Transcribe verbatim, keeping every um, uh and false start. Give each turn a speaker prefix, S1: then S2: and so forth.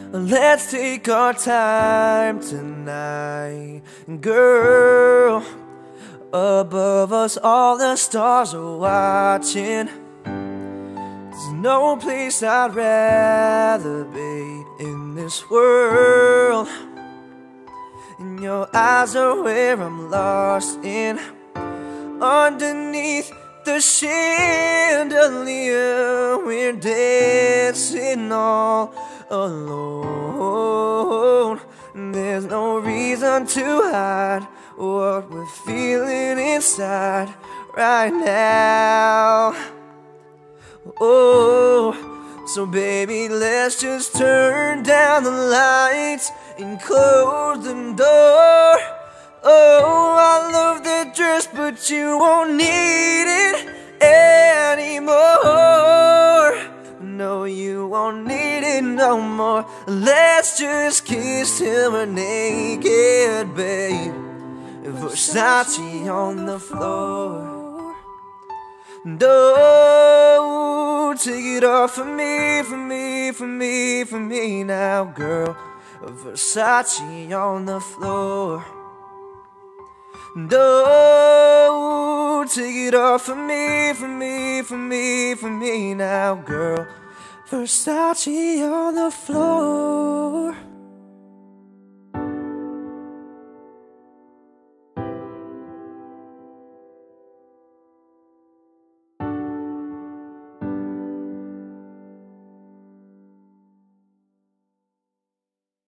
S1: Let's take our time tonight, girl. Above us all the stars are watching. There's no place I'd rather be in this world. And your eyes are where I'm lost in. Underneath the chandelier, we're dancing all alone. There's no reason to hide what we're feeling inside right now. Oh, so baby, let's just turn down the lights and close the door. Oh, I love that dress, but you won't need it anymore. No, you won't need it no more. Let's just kiss till we're naked, babe. Versace on the floor. Oh, take it off for me, for me, for me, for me now, girl. Versace on the floor. Oh, take it off for me, for me, for me, for me now, girl. Versace on the floor.